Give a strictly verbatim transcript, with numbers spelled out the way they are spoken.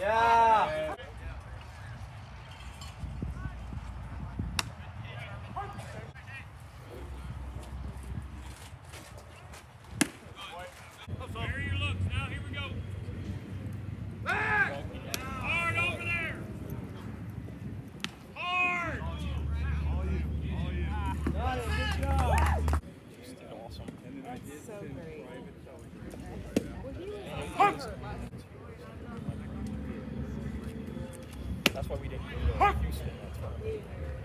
Yeah. There are your looks. Now here we go. Back! Hard over there. Hard! All you. All you. Got it. Good job. Just did awesome. That's so great. That's why we didn't go to Houston. That's why.